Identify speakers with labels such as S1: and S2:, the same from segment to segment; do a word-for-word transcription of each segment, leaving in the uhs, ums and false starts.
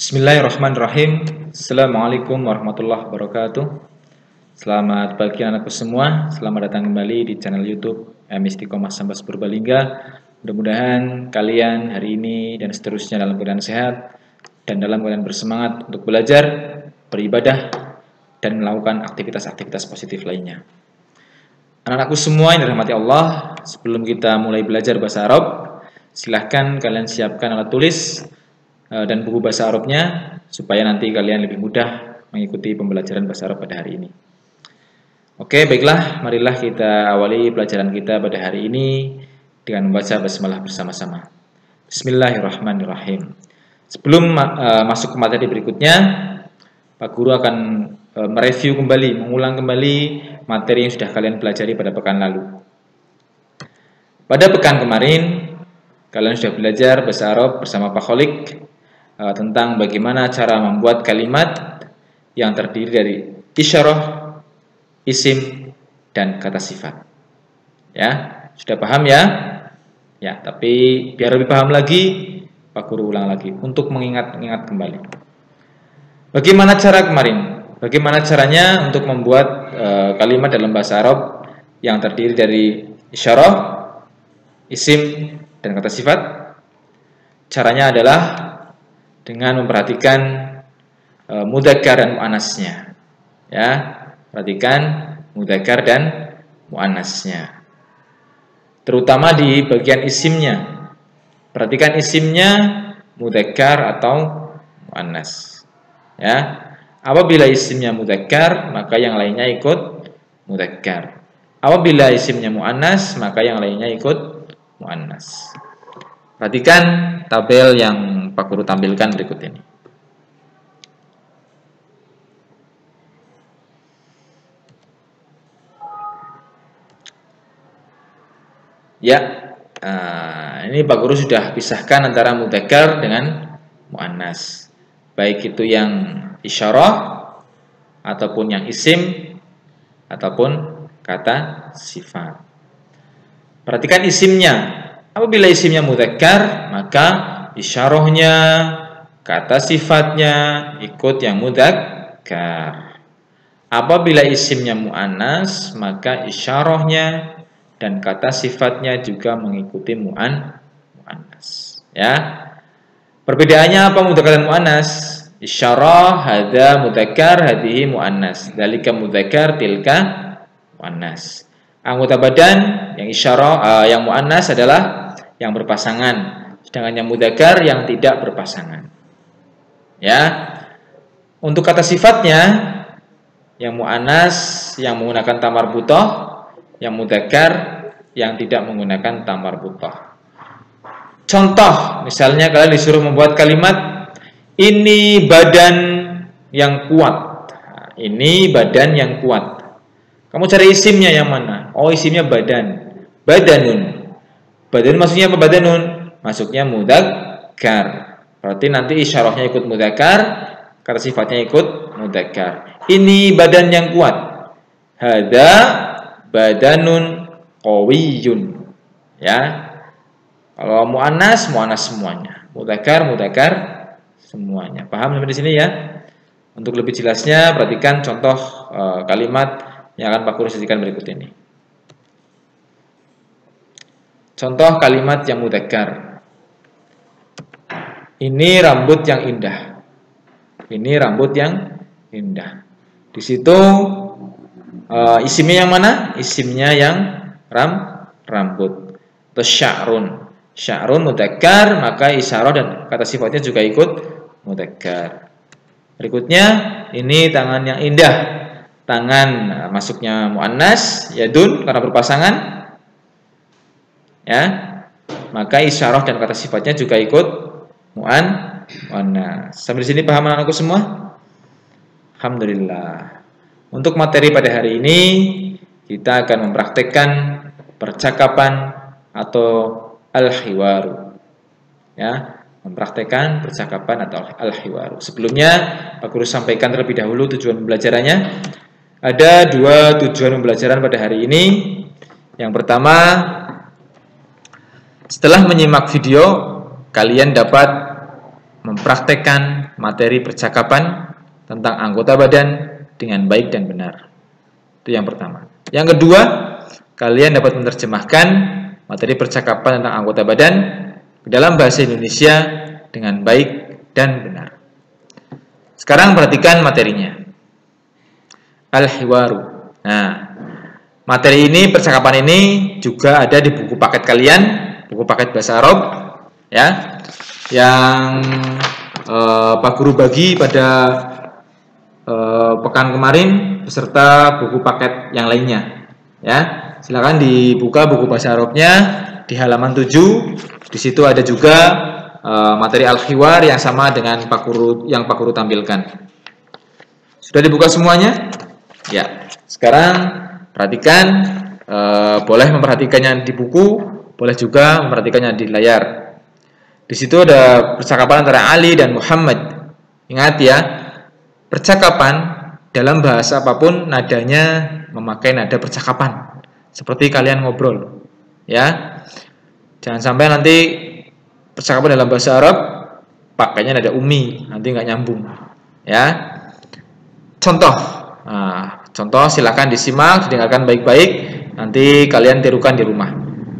S1: Bismillahirrahmanirrahim. Assalamualaikum warahmatullahi wabarakatuh. Selamat pagi anakku semua. Selamat datang kembali di channel YouTube M Istiqomah Sambas Purbalingga. Mudah-mudahan kalian hari ini dan seterusnya dalam keadaan sehat dan dalam keadaan bersemangat untuk belajar, beribadah, dan melakukan aktivitas-aktivitas positif lainnya. Anak-anakku semua yang dirahmati Allah, sebelum kita mulai belajar bahasa Arab, silahkan kalian siapkan alat tulis dan buku bahasa Arabnya supaya nanti kalian lebih mudah mengikuti pembelajaran bahasa Arab pada hari ini. Oke, baiklah, marilah kita awali pelajaran kita pada hari ini dengan membaca basmalah bersama-sama. Bismillahirrahmanirrahim. Sebelum uh, masuk ke materi berikutnya, Pak Guru akan uh, mereview kembali, mengulang kembali materi yang sudah kalian pelajari pada pekan lalu. Pada pekan kemarin, kalian sudah belajar bahasa Arab bersama Pak Kholik tentang bagaimana cara membuat kalimat yang terdiri dari isyarah, isim, dan kata sifat. Ya, sudah paham ya? Ya, tapi biar lebih paham lagi, Pak Guru ulang lagi untuk mengingat-ingat kembali. Bagaimana cara kemarin? Bagaimana caranya untuk membuat uh, kalimat dalam bahasa Arab yang terdiri dari isyarah, isim, dan kata sifat? Caranya adalah dengan memperhatikan e, mudzakkar dan muannasnya. Ya, perhatikan mudzakkar dan muannasnya. Terutama di bagian isimnya. Perhatikan isimnya mudzakkar atau muannas. Ya. Apabila isimnya mudzakkar, maka yang lainnya ikut mudzakkar. Apabila isimnya muannas, maka yang lainnya ikut muannas. Perhatikan tabel yang Pak Guru tampilkan berikut ini. Ya, uh, ini Pak Guru sudah pisahkan antara mudzakkar dengan muannas. Baik itu yang isyarah ataupun yang isim ataupun kata sifat. Perhatikan isimnya. Apabila isimnya mudzakkar, maka isyarahnya, kata sifatnya ikut yang mudzakkar. Apabila isimnya muannas, maka isyarahnya dan kata sifatnya juga mengikuti muan muannas. Ya. Perbedaannya apa mudzakkar dan muannas? Isyarah hadza mudzakkar, hadhihi muannas. Dzalika mudzakkar, tilka muannas. Anggota badan yang isyarah uh, yang muannas adalah yang berpasangan, sedangkan yang mudzakkar yang tidak berpasangan. Ya. Untuk kata sifatnya, yang muannas yang menggunakan ta marbutah, yang mudzakkar yang tidak menggunakan ta marbutah. Contoh, misalnya kalian disuruh membuat kalimat ini badan yang kuat. Nah, ini badan yang kuat. Kamu cari isimnya yang mana? Oh, isimnya badan. Badanun. Badan maksudnya apa badanun? Masuknya mudzakkar. Berarti nanti isyarahnya ikut mudzakkar, kata sifatnya ikut mudzakkar. Ini badan yang kuat. Hadza badanun qawiyyun. Ya. Kalau muannas, muannas semuanya. Mudzakkar, mudzakkar semuanya. Paham sampai di sini ya? Untuk lebih jelasnya perhatikan contoh uh, kalimat yang akan Pak Guru sajikan berikut ini. Contoh kalimat yang mudzakkar. Ini rambut yang indah. Ini rambut yang indah. Di situ uh, isimnya yang mana? Isimnya yang ram rambut. Atau sya'run. Sya'run mudzakkar, maka isyarah dan kata sifatnya juga ikut mudzakkar. Berikutnya, ini tangan yang indah. Tangan uh, masuknya muannas, yadun karena berpasangan. Ya, maka isyarah dan kata sifatnya juga ikut muan muannas. Sampai di sini paham anakku semua? Alhamdulillah. Untuk materi pada hari ini kita akan mempraktekkan percakapan atau al-hiwaru. Ya, mempraktekkan percakapan atau al-hiwaru. Sebelumnya Pak Guru sampaikan terlebih dahulu tujuan pembelajarannya. Ada dua tujuan pembelajaran pada hari ini. Yang pertama, setelah menyimak video, kalian dapat mempraktekkan materi percakapan tentang anggota badan dengan baik dan benar. Itu yang pertama. Yang kedua, kalian dapat menerjemahkan materi percakapan tentang anggota badan ke dalam bahasa Indonesia dengan baik dan benar. Sekarang perhatikan materinya. Al-hiwaru. Nah, materi ini, percakapan ini juga ada di buku paket kalian, buku paket bahasa Arab, ya, yang eh, Pak Guru bagi pada eh, pekan kemarin beserta buku paket yang lainnya, ya. Silakan dibuka buku bahasa Arabnya di halaman tujuh. Di situ ada juga eh, materi al-hiwar yang sama dengan Pak Guru yang Pak Guru tampilkan. Sudah dibuka semuanya? Ya. Sekarang perhatikan, eh, boleh memperhatikannya di buku, boleh juga memperhatikannya di layar. Di situ ada percakapan antara Ali dan Muhammad. Ingat ya, percakapan dalam bahasa apapun nadanya memakai nada percakapan, seperti kalian ngobrol, ya. Jangan sampai nanti percakapan dalam bahasa Arab pakainya nada umi, nanti nggak nyambung, ya. Contoh, nah, contoh silakan disimak, didengarkan baik-baik, nanti kalian tirukan di rumah.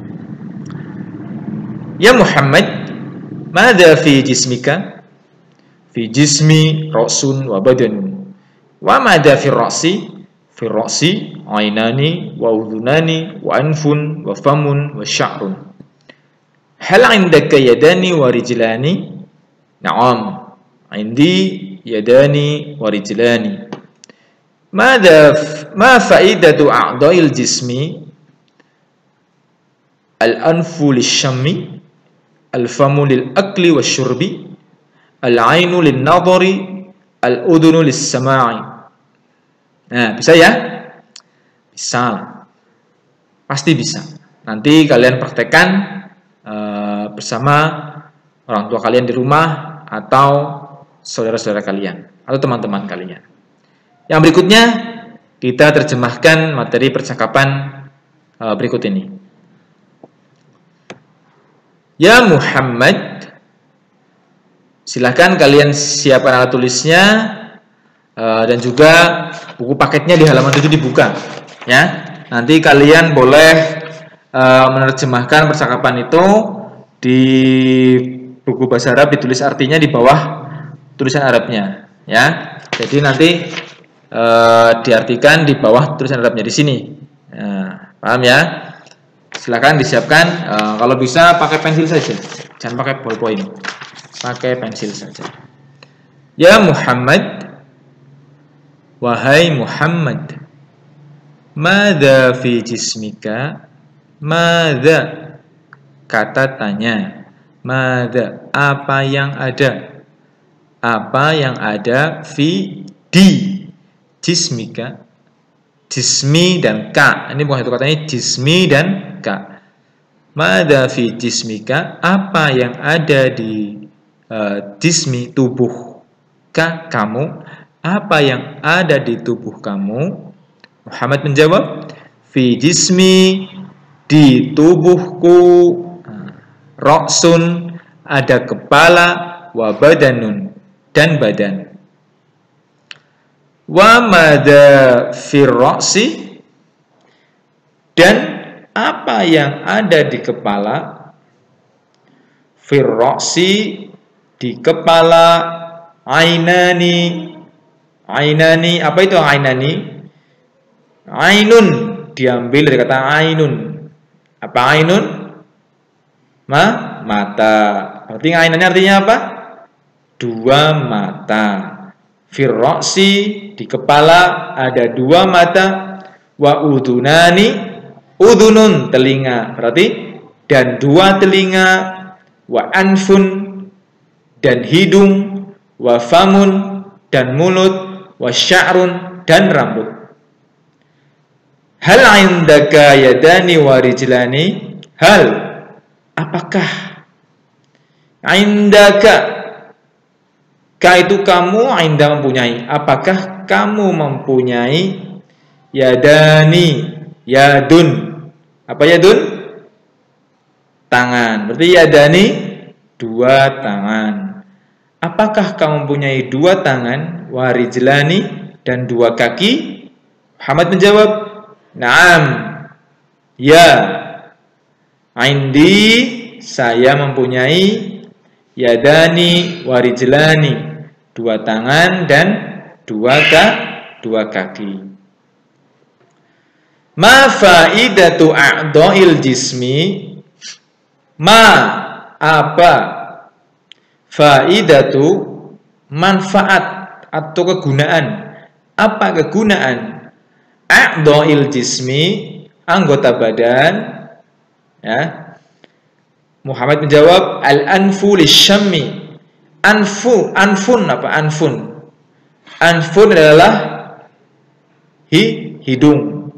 S1: Ya Muhammad, madza fi jismika? Fi jismi ra'sun wa badanun. Wa madza fi ra'si? Fi ra'si aynani wa udhunani wa anfun wa famun wa sya'run. Hal 'indaka yadani wa rijlani? Na'am, 'indi yadani wa rijlani. Mada ma faidatu a'dha'il jismi? Al-anfu lisyammi, al-famu lil-akli wasyurbi, al-'ainu lin-nadhari, al-udhunu lis-sama'i. Nah, bisa ya? Bisa. Pasti bisa. Nanti kalian praktekkan uh, bersama orang tua kalian di rumah atau saudara-saudara kalian atau teman-teman kalian. Yang berikutnya, kita terjemahkan materi percakapan uh, berikut ini. Ya Muhammad, silahkan kalian siapkan alat tulisnya uh, dan juga buku paketnya di halaman tujuh dibuka. Ya, nanti kalian boleh uh, menerjemahkan percakapan itu di buku bahasa Arab, ditulis artinya di bawah tulisan Arabnya. Ya, jadi nanti Uh, diartikan di bawah tulisan Arabnya di sini. Nah, paham ya? Silakan disiapkan. Uh, kalau bisa pakai pensil saja, jangan pakai ballpoint. Pakai pensil saja. Ya Muhammad, wahai Muhammad, madza fi jismika? Madza, kata tanya. Madza, apa yang ada? Apa yang ada fi di jismika, jismi dan ka. Ini bukan satu katanya, jismi dan ka. Madza fi jismika, apa yang ada di uh, jismi, tubuh, ka, kamu, apa yang ada di tubuh kamu? Muhammad menjawab, fi jismi, di tubuhku, ra'sun, ada kepala, wa badanun, dan badan. Wa madza fir ra'si, dan apa yang ada di kepala? Fir ra'si, di kepala, ainani. Ainani, apa itu ainani? Ainun, diambil dari kata ainun. Apa ainun? Ma, mata. Berarti ainani artinya apa? Dua mata. Fir ra'si, di kepala ada dua mata. Wa udunani, udunun, telinga. Berarti dan dua telinga. Wa anfun, dan hidung. Wa famun, dan mulut. Wa sya'run, dan rambut. Hal indaka yadani wa rijlani? Hal, apakah indaka, ka itu kamu, inda mempunyai, apakah kamu mempunyai yadani, yadun, apa yadun? Tangan. Berarti yadani, dua tangan. apakah kamu mempunyai dua tangan, warijlani, dan dua kaki? Muhammad menjawab, na'am, ya. Indi, saya mempunyai yadani warijlani, dua tangan dan dua ka, dua kaki. Ma faidatu a'dha'il jismi? Ma, apa? Faidatu, manfaat atau kegunaan. Apa kegunaan a'dha'il jismi, anggota badan? Ya. Muhammad menjawab, al-anfu lisyammi. Anfu, anfun apa? Anfun. Anfun adalah hi, hidung.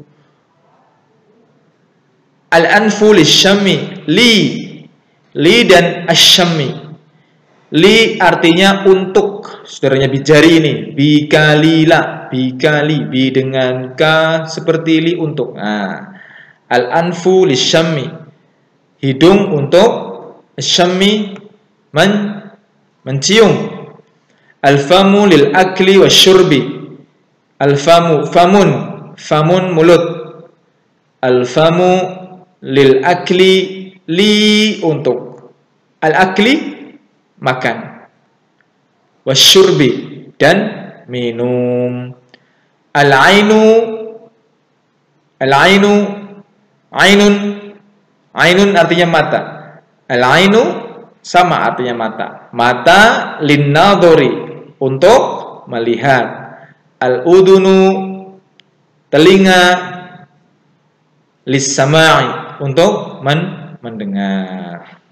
S1: Al-anfu lisyammi, li. Li dan asyammi. Li artinya untuk, saudaranya bijari ini, bikalila, bikali, bi dengan ka seperti li untuk. Nah, al-anfu lisyammi, hidung untuk, syammi men, mencium. Al-famu lil akli wasyurbi, al-famu, famun, famun mulut, al-famu lil akli, li untuk, al-akli makan, wasyurbi dan minum. Al-ainu, al-ainu, ainun, ainun artinya mata. Al-ainu sama artinya mata. Mata linnadhari, untuk melihat. Al-udunu, telinga, lis-sama'i, untuk men mendengar.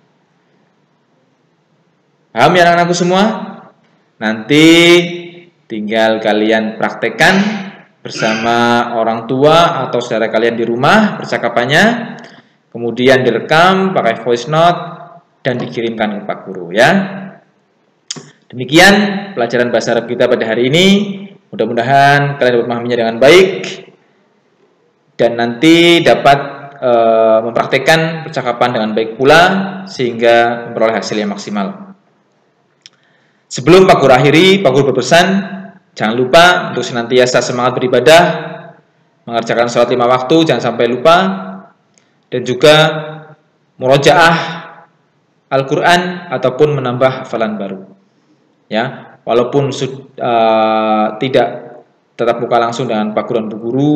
S1: Paham ya anak-anakku semua? Nanti tinggal kalian praktekkan bersama orang tua atau saudara kalian di rumah percakapannya, kemudian direkam pakai voice note dan dikirimkan ke Pak Guru ya. Demikian pelajaran bahasa Arab kita pada hari ini. Mudah-mudahan kalian dapat memahaminya dengan baik dan nanti dapat e, mempraktekkan percakapan dengan baik pula sehingga memperoleh hasil yang maksimal. Sebelum Pak Guru akhiri, Pak Guru berpesan, jangan lupa untuk senantiasa semangat beribadah, mengerjakan sholat lima waktu, jangan sampai lupa, dan juga murojaah Al-Quran ataupun menambah hafalan baru. Ya, walaupun uh, tidak tetap muka langsung dengan Pak Guru dan Bu Guru,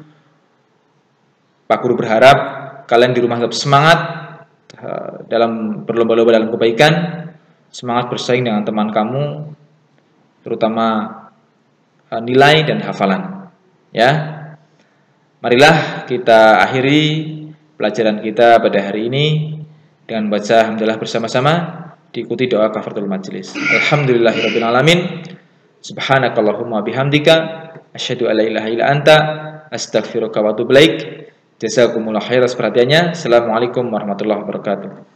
S1: Pak Guru berharap kalian di rumah tetap semangat uh, dalam berlomba-lomba dalam kebaikan. Semangat bersaing dengan teman kamu, terutama uh, nilai dan hafalan. Ya, marilah kita akhiri pelajaran kita pada hari ini dengan baca alhamdulillah bersama-sama, diikuti doa kafaratul majelis. Alhamdulillahirabbil alamin. Subhanakallahumma bihamdika asyhadu an la ilaha illa anta astaghfiruka wa atubu ilaik. Jazakumullah khairan atas perhatiannya. Assalamualaikum warahmatullahi wabarakatuh.